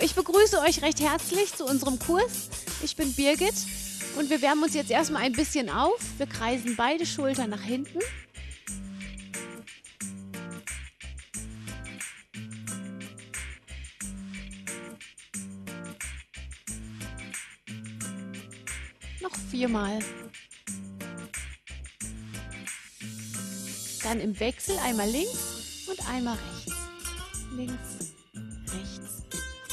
ich begrüße euch recht herzlich zu unserem Kurs. Ich bin Birgit und wir wärmen uns jetzt erstmal ein bisschen auf. Wir kreisen beide Schultern nach hinten. Noch 4-mal. Dann im Wechsel einmal links und einmal rechts. Links, rechts.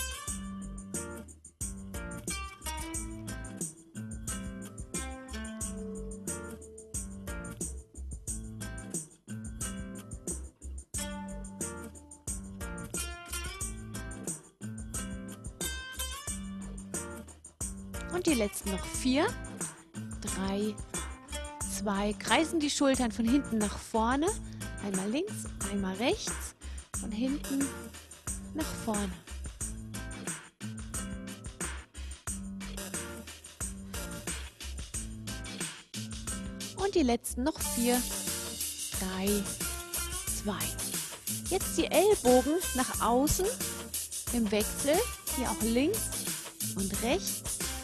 Und die letzten noch 4, 3, 2. Kreisen die Schultern von hinten nach vorne. Einmal links, einmal rechts. Von hinten nach vorne. Und die letzten noch 4, 3, 2. Jetzt die Ellbogen nach außen im Wechsel. Hier auch links und rechts.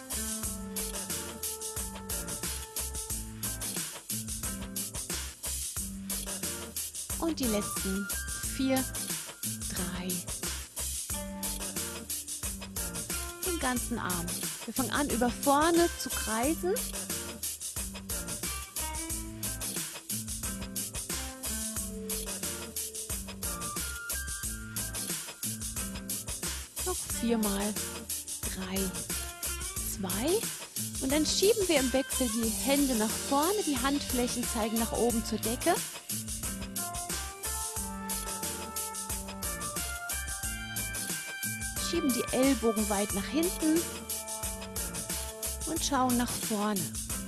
Und die letzten 4, 3. Den ganzen Arm. Wir fangen an, über vorne zu kreisen. Noch 4-mal. 3, 2. Und dann schieben wir im Wechsel die Hände nach vorne. Die Handflächen zeigen nach oben zur Decke. Schieben die Ellbogen weit nach hinten und schauen nach vorne.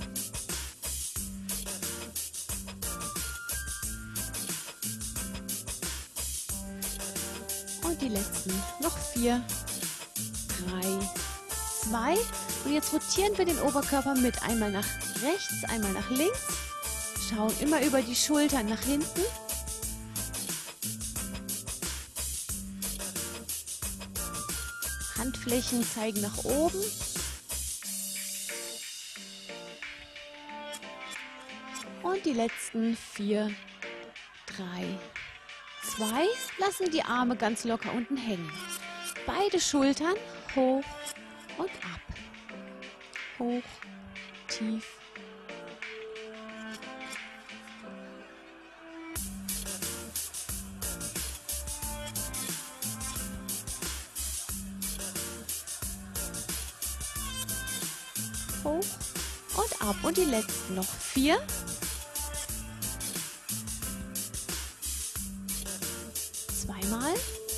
Und die letzten noch 4, 3, 2. Und jetzt rotieren wir den Oberkörper mit. Einmal nach rechts, einmal nach links. Schauen immer über die Schultern nach hinten. Handflächen zeigen nach oben. Und die letzten 4, 3, 2. Lassen die Arme ganz locker unten hängen. Beide Schultern hoch und ab. Hoch, tief. Hoch und ab. Und die letzten noch 4. Zweimal.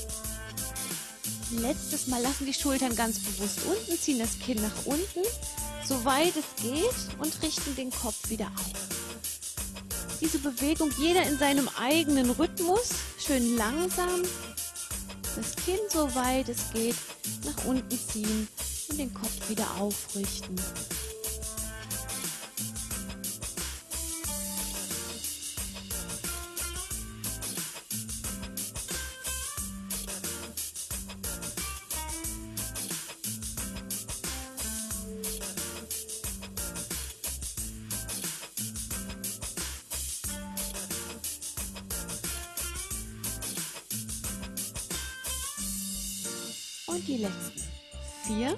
Letztes Mal lassen die Schultern ganz bewusst unten, ziehen das Kinn nach unten, soweit es geht und richten den Kopf wieder auf. Diese Bewegung, jeder in seinem eigenen Rhythmus, schön langsam. Das Kinn, soweit es geht, nach unten ziehen und den Kopf wieder aufrichten. Und die letzten 4.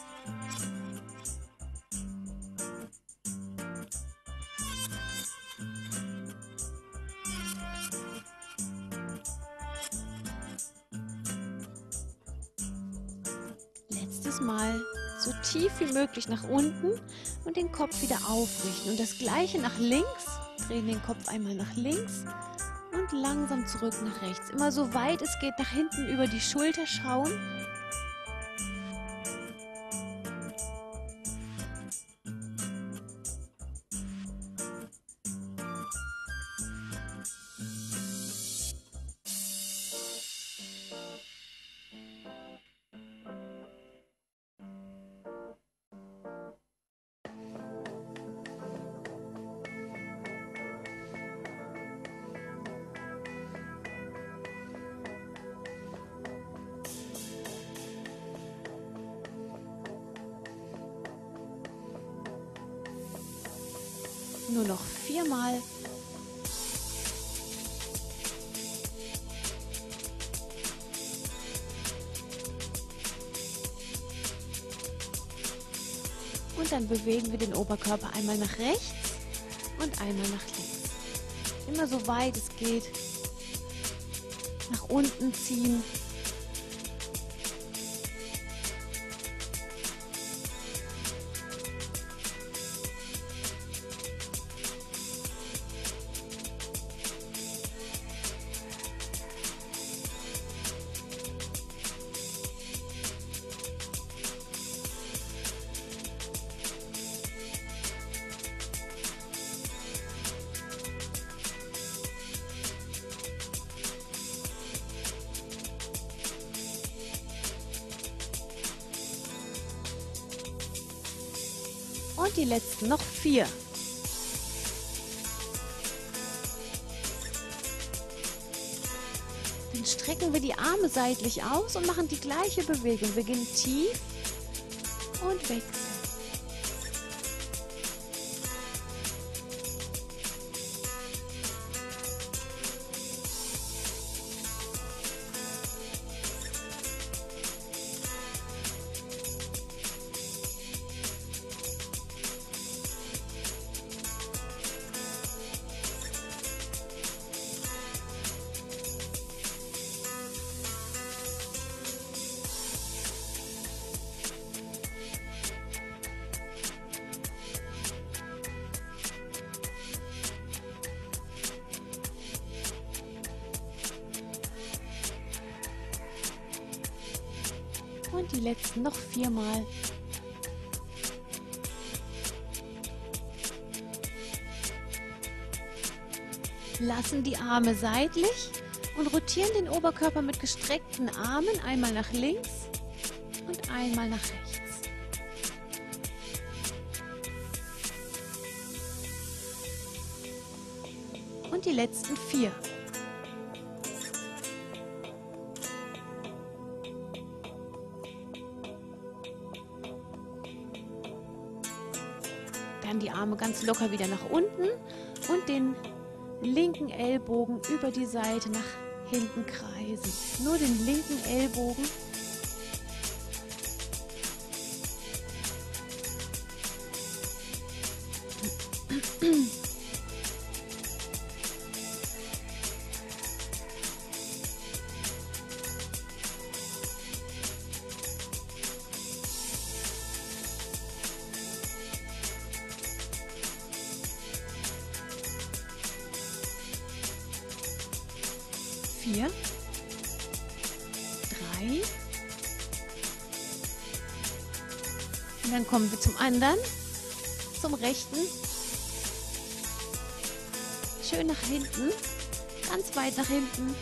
Letztes Mal so tief wie möglich nach unten und den Kopf wieder aufrichten. Und das gleiche nach links. Drehen den Kopf einmal nach links und langsam zurück nach rechts. Immer so weit es geht nach hinten über die Schulter schauen. Nur noch 4 Mal. Und dann bewegen wir den Oberkörper einmal nach rechts und einmal nach links. Immer so weit es geht. Nach unten ziehen. Und die letzten noch 4. Dann strecken wir die Arme seitlich aus und machen die gleiche Bewegung. Wir gehen tief und wechseln. Und die letzten noch 4 Mal. Lassen die Arme seitlich und rotieren den Oberkörper mit gestreckten Armen einmal nach links und einmal nach rechts. Und die letzten 4. Dann die Arme ganz locker wieder nach unten und den linken Ellbogen über die Seite nach hinten kreisen. Nur den linken Ellbogen. Vier, 3. Und dann kommen wir zum anderen, zum rechten. Schön nach hinten, ganz weit nach hinten.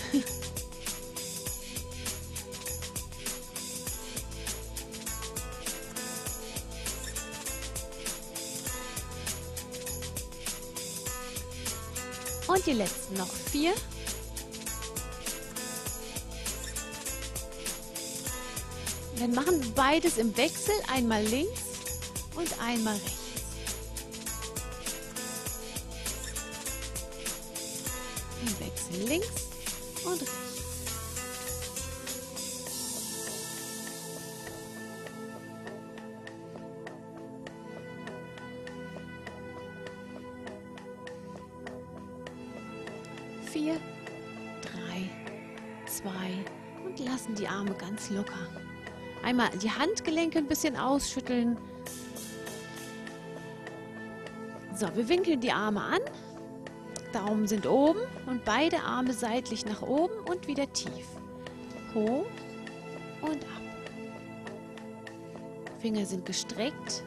Und die letzten noch 4. Dann machen wir beides im Wechsel, einmal links und einmal rechts. Im Wechsel links und rechts. Vier, 3, 2 und lassen die Arme ganz locker. Einmal die Handgelenke ein bisschen ausschütteln. So, wir winkeln die Arme an. Daumen sind oben und beide Arme seitlich nach oben und wieder tief. Hoch und ab. Finger sind gestreckt.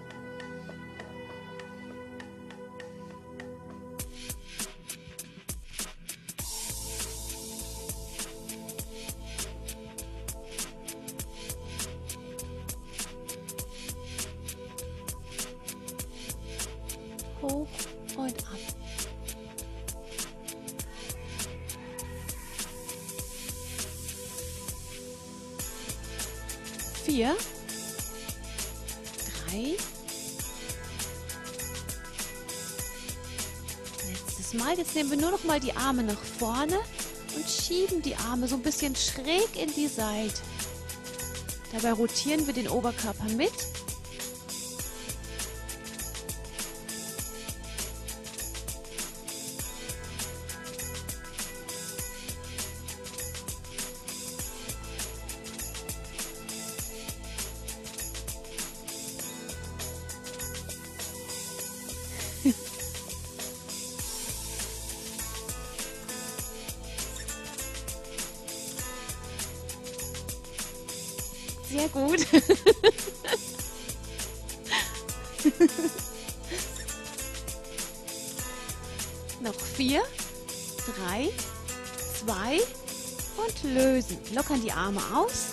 Hoch und ab. Vier, 3, letztes Mal. Jetzt nehmen wir nur noch mal die Arme nach vorne und schieben die Arme so ein bisschen schräg in die Seite. Dabei rotieren wir den Oberkörper mit. Sehr gut. Noch 4, 3, 2 und lösen. Lockern die Arme aus.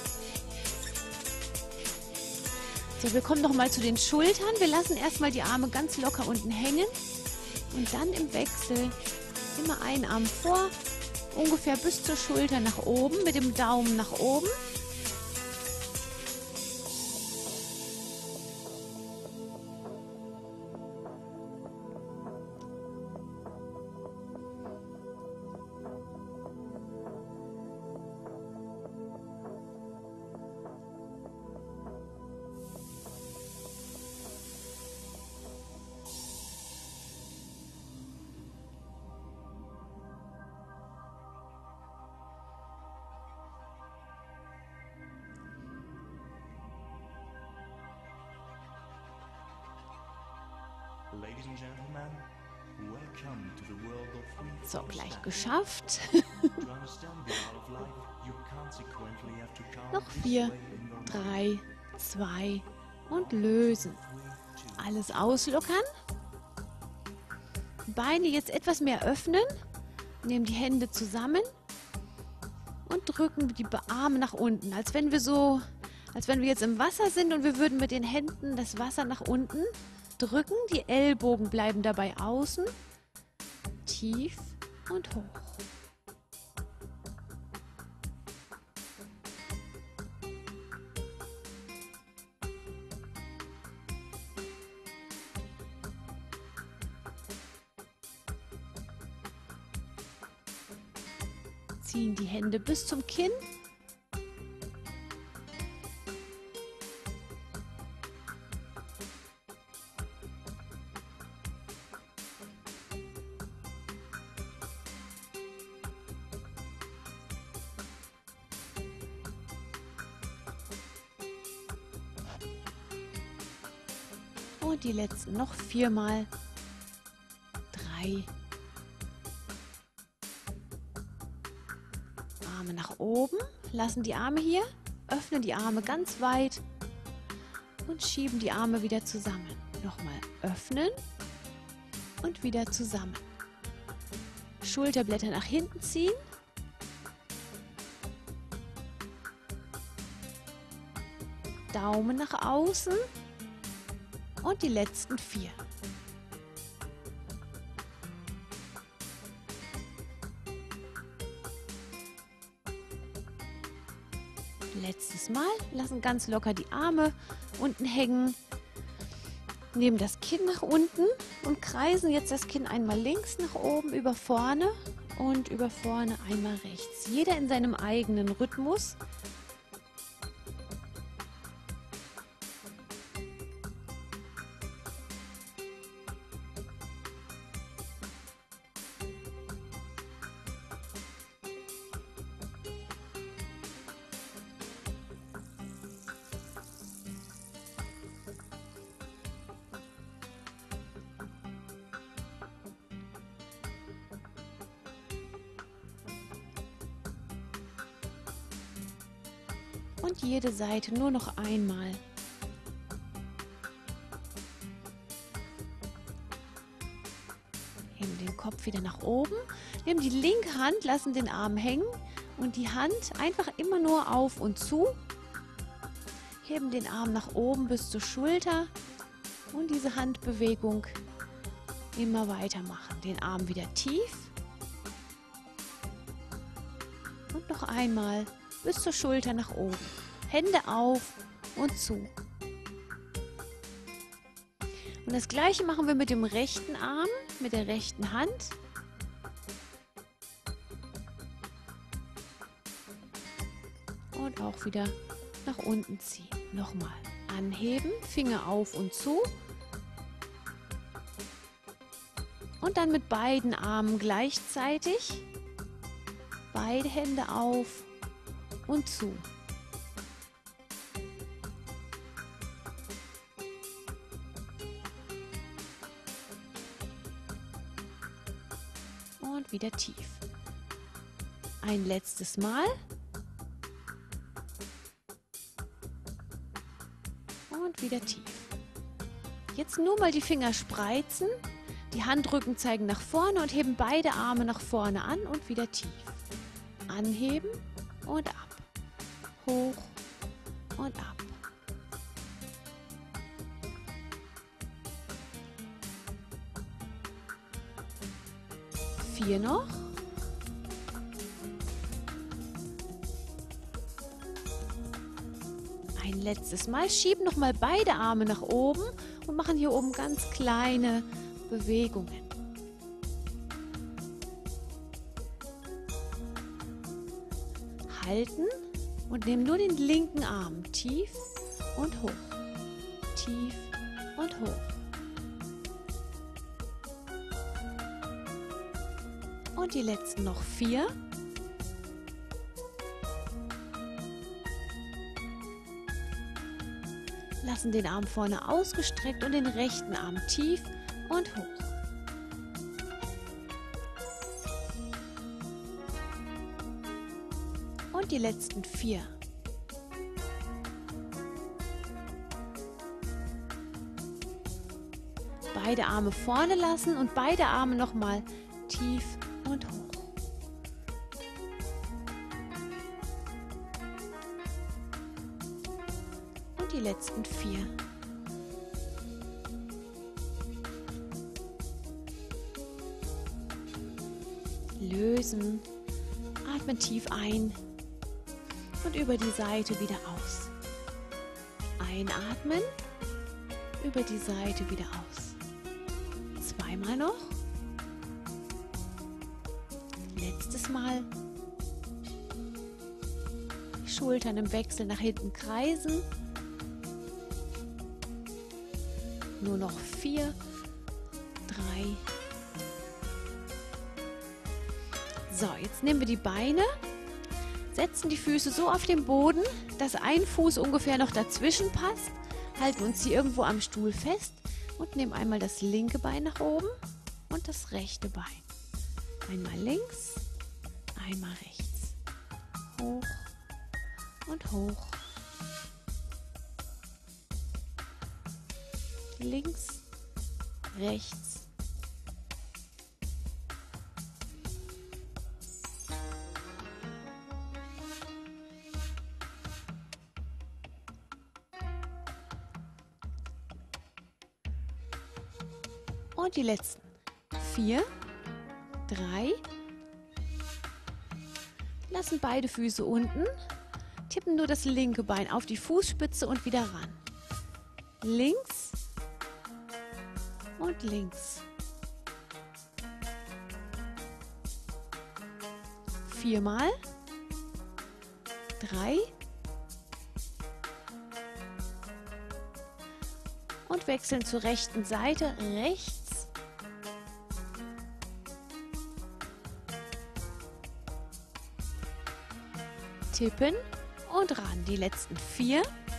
So, wir kommen noch mal zu den Schultern. Wir lassen erstmal die Arme ganz locker unten hängen und dann im Wechsel immer einen Arm vor, ungefähr bis zur Schulter nach oben, mit dem Daumen nach oben. So, gleich geschafft. Noch 4, 3, 2 und lösen. Alles auslockern. Beine jetzt etwas mehr öffnen. Nehmen die Hände zusammen und drücken die Arme nach unten, als wenn wir jetzt im Wasser sind und wir würden mit den Händen das Wasser nach unten drücken. Die Ellbogen bleiben dabei außen, tief und hoch. Ziehen die Hände bis zum Kinn. Und die letzten noch 4 Mal. 3. Arme nach oben. Lassen die Arme hier. Öffnen die Arme ganz weit. Und schieben die Arme wieder zusammen. Nochmal öffnen. Und wieder zusammen. Schulterblätter nach hinten ziehen. Daumen nach außen. Und die letzten 4. Letztes Mal. Lassen ganz locker die Arme unten hängen. Nehmen das Kinn nach unten und kreisen jetzt das Kinn einmal links nach oben über vorne und über vorne einmal rechts. Jeder in seinem eigenen Rhythmus. Und jede Seite nur noch einmal. Heben den Kopf wieder nach oben. Nehmen die linke Hand, lassen den Arm hängen und die Hand einfach immer nur auf und zu. Heben den Arm nach oben bis zur Schulter und diese Handbewegung immer weitermachen. Den Arm wieder tief. Und noch einmal bis zur Schulter nach oben. Hände auf und zu. Und das gleiche machen wir mit dem rechten Arm, mit der rechten Hand. und auch wieder nach unten ziehen. Nochmal anheben, Finger auf und zu. Und dann mit beiden Armen gleichzeitig beide Hände auf und zu. Und wieder tief. Ein letztes Mal. Und wieder tief. Jetzt nur mal die Finger spreizen, die Handrücken zeigen nach vorne und heben beide Arme nach vorne an und wieder tief. Anheben und ab. Hoch und ab. Vier noch. Ein letztes Mal. Schieben noch mal beide Arme nach oben und machen hier oben ganz kleine Bewegungen. Halten und nehmen nur den linken Arm tief und hoch. Tief und hoch. Und die letzten noch 4. Lassen den Arm vorne ausgestreckt und den rechten Arm tief und hoch. Und die letzten 4. Beide Arme vorne lassen und beide Arme nochmal tief und hoch. Und die letzten 4. Lösen. Atmen tief ein und über die Seite wieder aus. Einatmen, über die Seite wieder aus. Zweimal noch. Letztes Mal. Die Schultern im Wechsel nach hinten kreisen. Nur noch 4, 3. So, jetzt nehmen wir die Beine, setzen die Füße so auf den Boden, dass ein Fuß ungefähr noch dazwischen passt, halten uns hier irgendwo am Stuhl fest und nehmen einmal das linke Bein nach oben und das rechte Bein. Einmal links, einmal rechts. Hoch und hoch. Links, rechts. Und die letzten 4, 3. Lassen beide Füße unten. Tippen nur das linke Bein auf die Fußspitze und wieder ran. Links und links. 4 Mal. 3. Und wechseln zur rechten Seite. Rechts. Tippen und ran. Die letzten 4,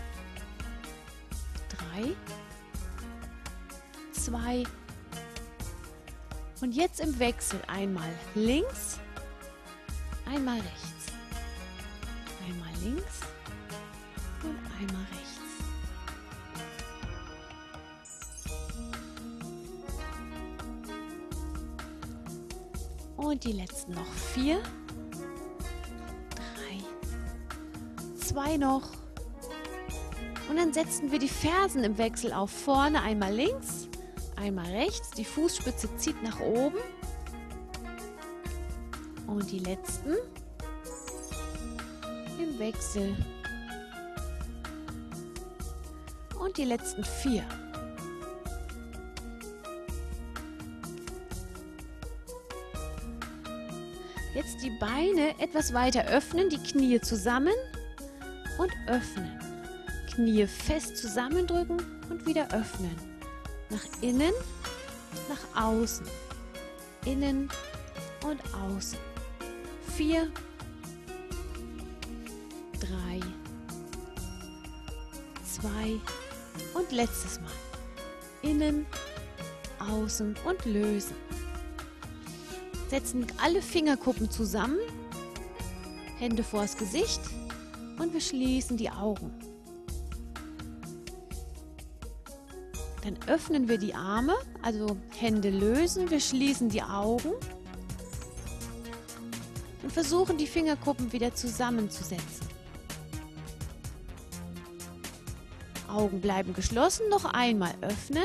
3, 2 und jetzt im Wechsel einmal links, einmal rechts, einmal links und einmal rechts. Und die letzten noch 4, 2 noch. Und dann setzen wir die Fersen im Wechsel auf vorne. Einmal links, einmal rechts. Die Fußspitze zieht nach oben. Und die letzten im Wechsel. Und die letzten 4. Jetzt die Beine etwas weiter öffnen, die Knie zusammen. und öffnen. Knie fest zusammendrücken und wieder öffnen. Nach innen, nach außen. Innen und außen. 4, 3, 2 und letztes Mal. Innen, außen und lösen. Setzen alle Fingerkuppen zusammen, Hände vors Gesicht und wir schließen die Augen. Dann öffnen wir die Arme, also Hände lösen, wir schließen die Augen und versuchen die Fingerkuppen wieder zusammenzusetzen. Augen bleiben geschlossen, noch einmal öffnen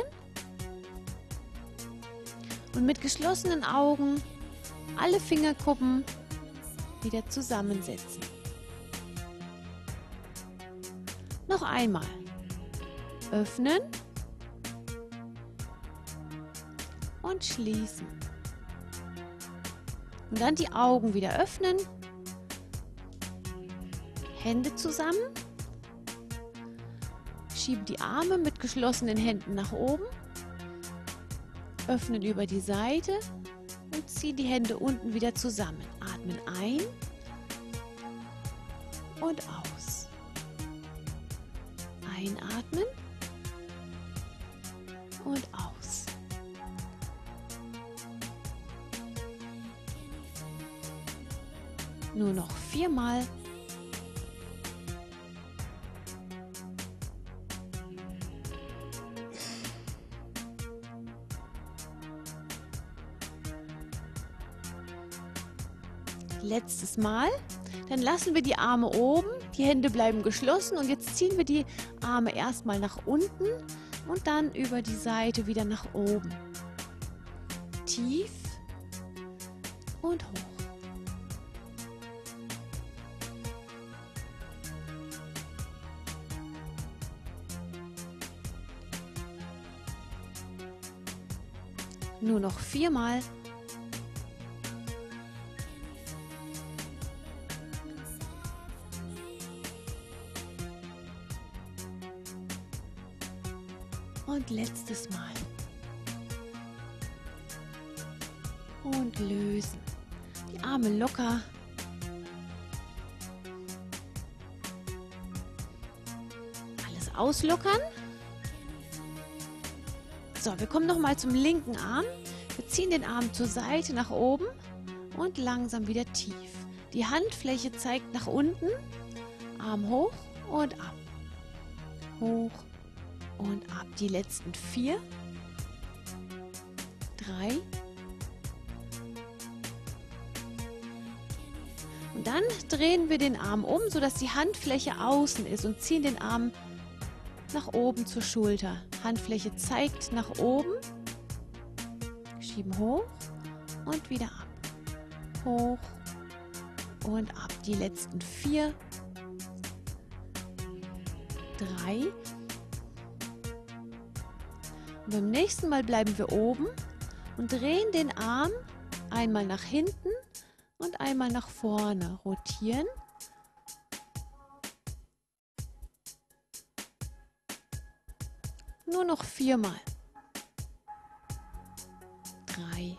und mit geschlossenen Augen alle Fingerkuppen wieder zusammensetzen. Noch einmal öffnen und schließen. Und dann die Augen wieder öffnen, Hände zusammen, schieben die Arme mit geschlossenen Händen nach oben, öffnen über die Seite und ziehen die Hände unten wieder zusammen. Atmen ein und aus. Einatmen und aus. Nur noch 4 Mal. Letztes Mal. Dann lassen wir die Arme oben, die Hände bleiben geschlossen und jetzt ziehen wir die Arme erstmal nach unten und dann über die Seite wieder nach oben. Tief und hoch. Nur noch 4 Mal. Und letztes Mal. Und lösen. Die Arme locker. Alles auslockern. So, wir kommen nochmal zum linken Arm. Wir ziehen den Arm zur Seite nach oben und langsam wieder tief. Die Handfläche zeigt nach unten. Arm hoch und ab. Hoch und ab. Die letzten 4, 3. Und dann drehen wir den Arm um, sodass die Handfläche außen ist und ziehen den Arm nach oben zur Schulter. Handfläche zeigt nach oben. Schieben hoch und wieder ab. Hoch und ab. Die letzten 4, 3. Und beim nächsten Mal bleiben wir oben und drehen den Arm einmal nach hinten und einmal nach vorne. Rotieren. Nur noch 4 Mal. 3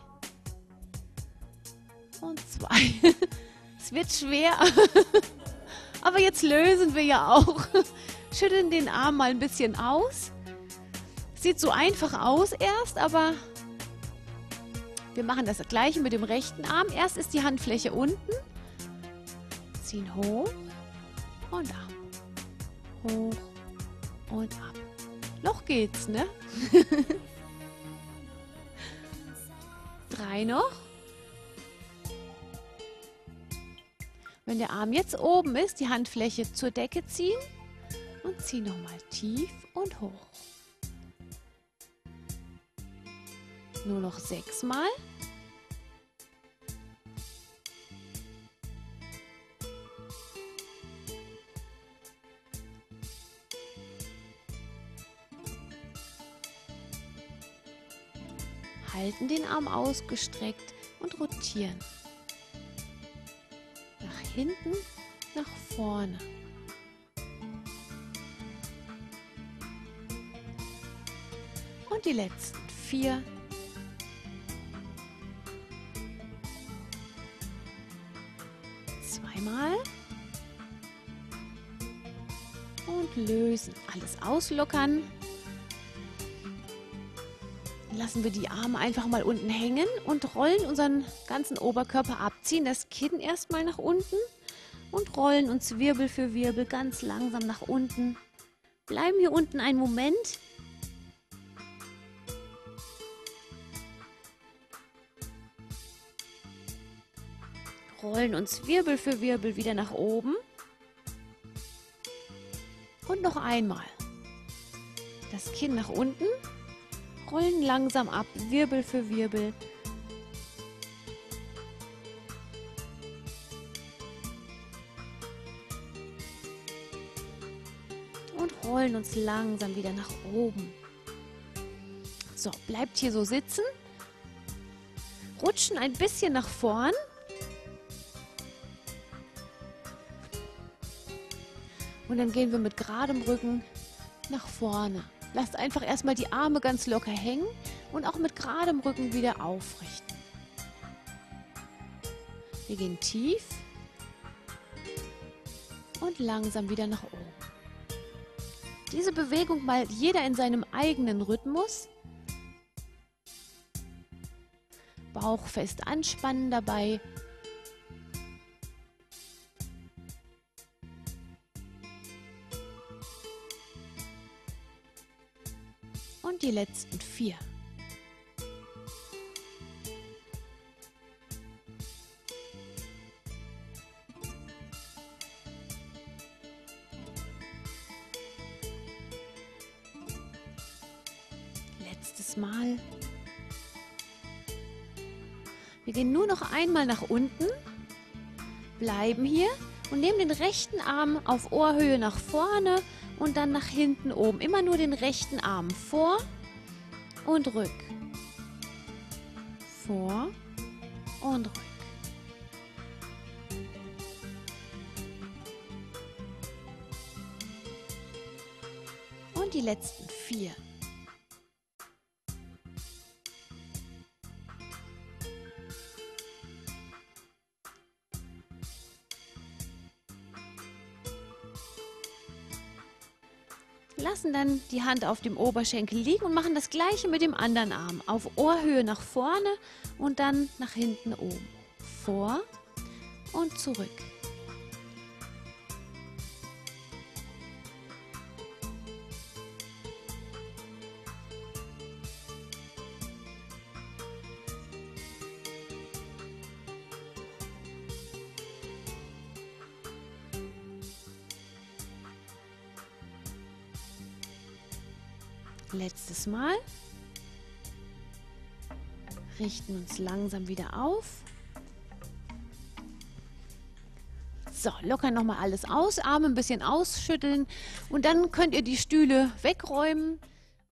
und 2. Es wird schwer, aber jetzt lösen wir ja auch. Schütteln den Arm mal ein bisschen aus. Sieht so einfach aus erst, aber wir machen das gleiche mit dem rechten Arm. Erst ist die Handfläche unten. Ziehen hoch und ab. Hoch und ab. Noch geht's, ne? 3 noch. Wenn der Arm jetzt oben ist, die Handfläche zur Decke ziehen und ziehen nochmal tief und hoch. Nur noch 6 Mal. Halten den Arm ausgestreckt und rotieren. Nach hinten, nach vorne. Und die letzten 4. Zweimal. Und lösen. Alles auslockern. Lassen wir die Arme einfach mal unten hängen und rollen unseren ganzen Oberkörper ab. Ziehen das Kinn erstmal nach unten und rollen uns Wirbel für Wirbel ganz langsam nach unten. Bleiben hier unten einen Moment. Rollen uns Wirbel für Wirbel wieder nach oben. Und noch einmal. Das Kinn nach unten. Rollen langsam ab, Wirbel für Wirbel. Und rollen uns langsam wieder nach oben. So, bleibt hier so sitzen. Rutschen ein bisschen nach vorn. Und dann gehen wir mit geradem Rücken nach vorne. Lasst einfach erstmal die Arme ganz locker hängen und auch mit geradem Rücken wieder aufrichten. Wir gehen tief und langsam wieder nach oben. Diese Bewegung mal jeder in seinem eigenen Rhythmus. Bauch fest anspannen dabei. Und die letzten 4. Letztes Mal. Wir gehen nur noch einmal nach unten, bleiben hier und nehmen den rechten Arm auf Ohrhöhe nach vorne und dann nach hinten oben. Immer nur den rechten Arm vor und rück. Vor und rück. Und die letzten 4. Lassen dann die Hand auf dem Oberschenkel liegen und machen das gleiche mit dem anderen Arm. Auf Ohrhöhe nach vorne und dann nach hinten oben. Vor und zurück. Letztes Mal. Richten uns langsam wieder auf. So, lockern nochmal alles aus, Arme ein bisschen ausschütteln und dann könnt ihr die Stühle wegräumen